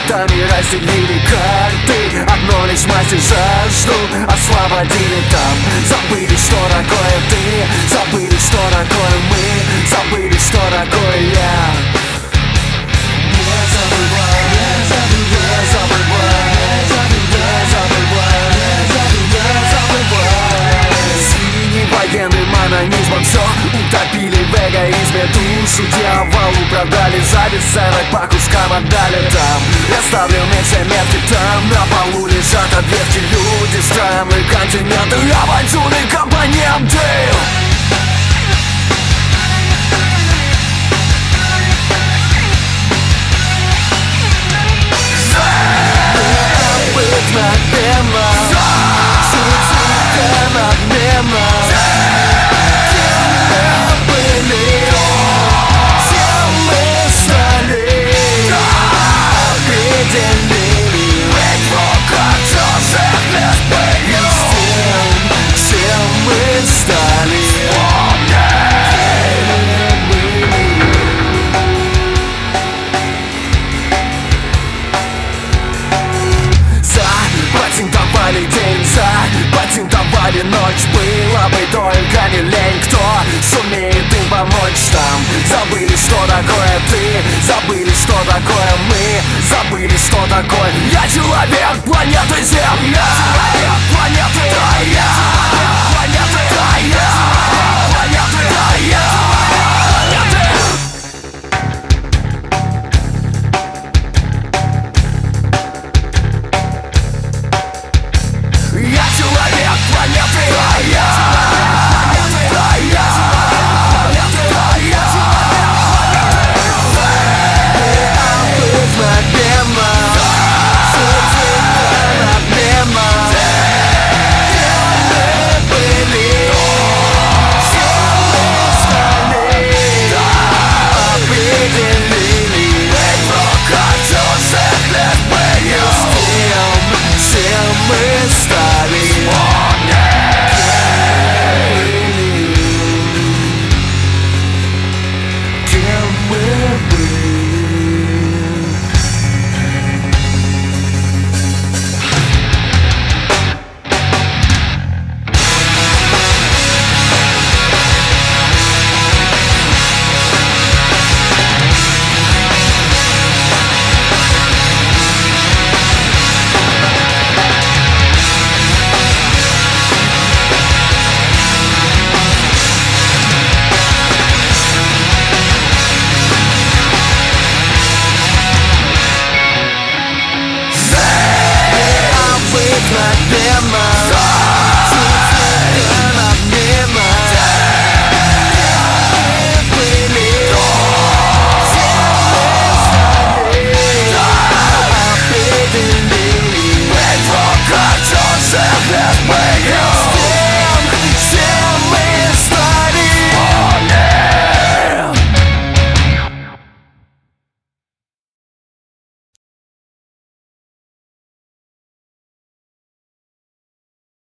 планетами разделили карты. Одно лишь масти жажду освободили там. Забыли, что такое ты, забыли, что такое мы, забыли, что такое я. Не забывай, не забывай, не забывай, не забывай. Синим военным анонизмом все утопили в эгоизме. Душу дьяволу продали, за бесценок по кускам отдали там. Я ставлю меньше метки там, на полу лежат объекты. Люди, страны, континенты, авантюры, компоненты. Необыкновенно, чуть-чуть надменно. Кем мы были, тем мы стали, определили. Ведь в руках чужих лет были. С тем мы стали. Запатентовали день, запатентовали ночь. Было бы только не лень, кто сумеет им помочь там. Забыли, что такое ты, забыли, что такое мы, забыли, что такое я человек планеты Земля. Человек планеты Земля. Планеты Земля. Планеты Земля. Я человек планеты,